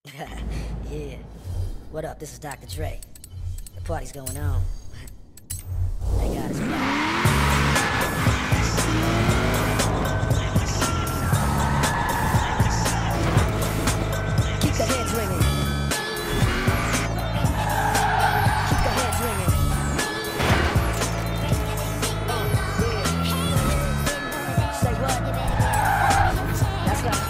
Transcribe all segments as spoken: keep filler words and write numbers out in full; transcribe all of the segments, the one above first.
Yeah. What up? This is Doctor Dre. The party's going on. Thank God it's back. Keep the heads ringing. Keep the heads ringing. Say what? That's right.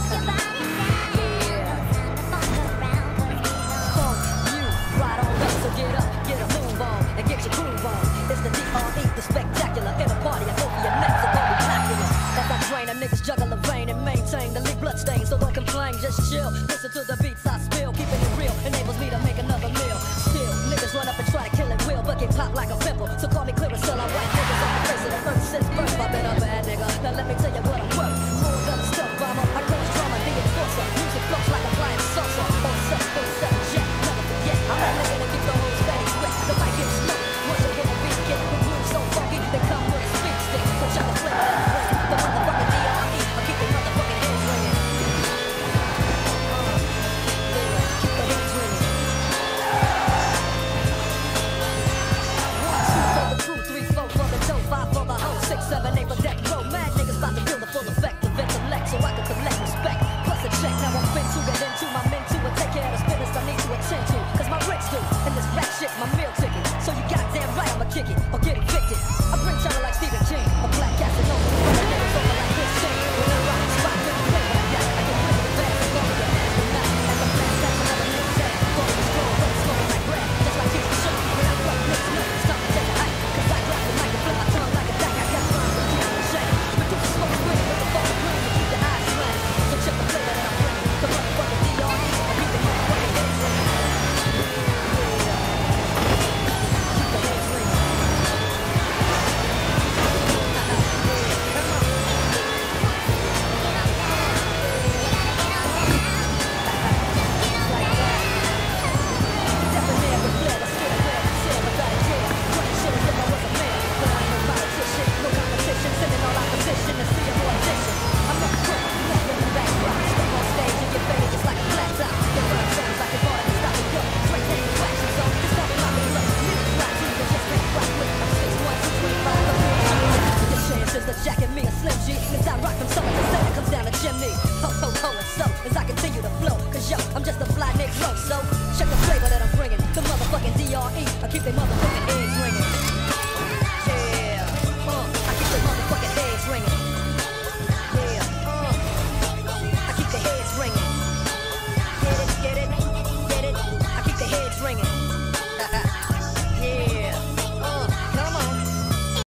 Get up, get a move on, and get your groove on. It's the D R E, the spectacular. In a party, I hope your necks are going blackula. As I drain, a niggas juggle the vein and maintain the lead blood stain. So don't complain, just chill. Listen to the beats I spill, keeping it real enables me to make another meal. Still, niggas run up and try to kill it will, but get popped like a pimple. So call me clear until I white niggas on the face of the earth since birth. I've been a bad nigga. Now let me tell you what I'm worth. More than a stuff bomber, I cause drama, the enforcer. Music flows like a flying saucer. Oh, seven, oh, seven, jet, never forget. I'm that nigga that keep the whole space wet. The mic gets smoked. Once you hear the beat get the groove so funky, they come with a speed stick. So shut the flip that I'm ringing. The motherfucking D R E, I keep the motherfucking heads ringing. Keep the heads ringing. One, two for the crew, three, four for the dough, five for the hoe, six, seven, eight for death row. Mad niggas about to feel the full effect of intellect, so I can collect respect. Plus a check, now I'm fin to get into my men to and take care of this business I need to attend to. Cause my rich do, and this rap shit's my meal ticket. So you goddamn right I'ma kick it, or get evicted. I bring terror like Stephen King, a black Casanova. But I never over like this thing. When I rock the spot, then I play what I got. I can play the best, as long as your ass will not. As I blast that another nigga's head. Going to strong, but it's smoking like bread. Just like Jesus show, when I fuck niggas know it's time to take a hike. Cause I grab the mic and flip my tongue like a dyke. I got rhymes that can't be shame. But do the smoke screen with the fucking green to keep your eyes slanted. So check the flavor that I'm bringing. The motherfucking D R E, I beat the motherfucking heads ringing. Jacking me a Slim G, as I rock from summer to summer, comes down the chimney. Ho, ho, ho, and so, as I continue to flow, cause yo, I'm just a fly Negro, so check the flavor that I'm bringing, the motherfucking D R E, I keep they motherfucking eggs ringing.